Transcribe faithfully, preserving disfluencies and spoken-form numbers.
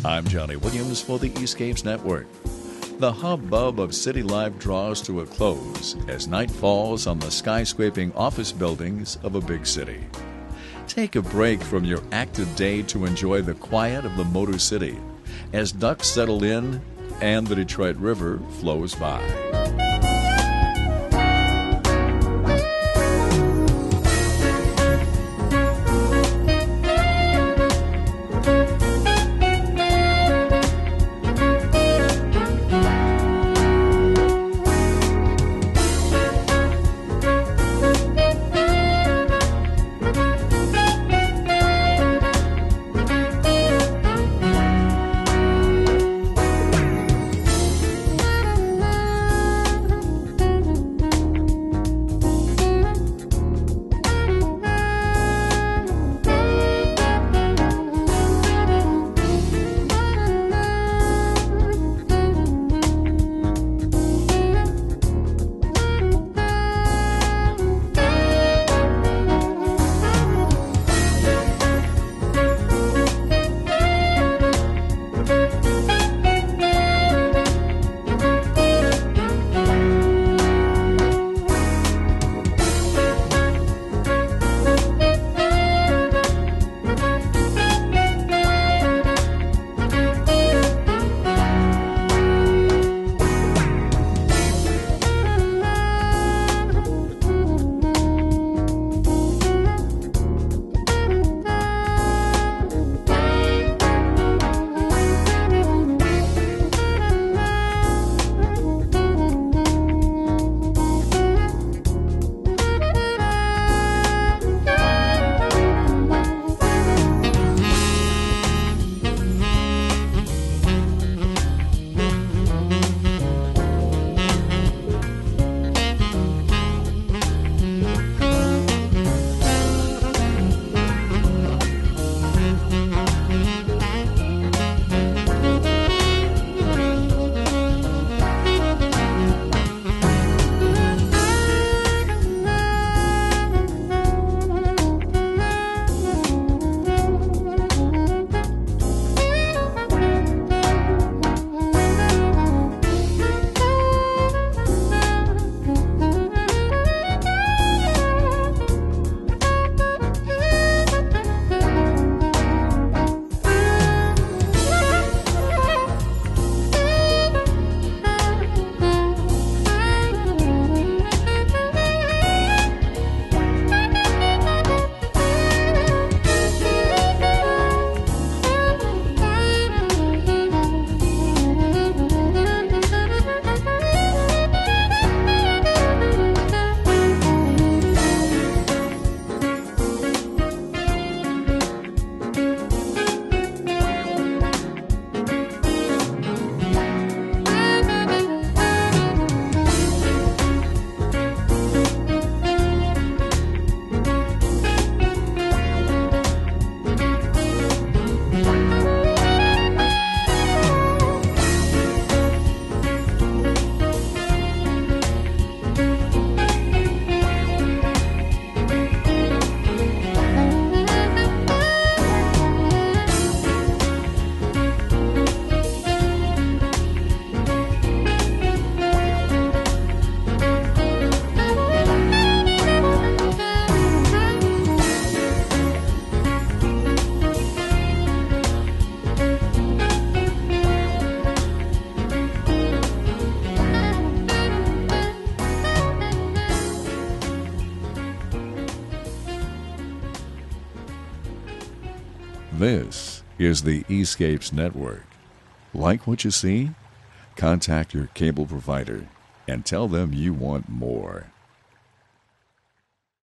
I'm Johnny Williams for the eScapes Network. The hubbub of city life draws to a close as night falls on the skyscraping office buildings of a big city. Take a break from your active day to enjoy the quiet of the Motor City as ducks settle in and the Detroit River flows by. This is the eScapes Network. Like what you see? Contact your cable provider and tell them you want more.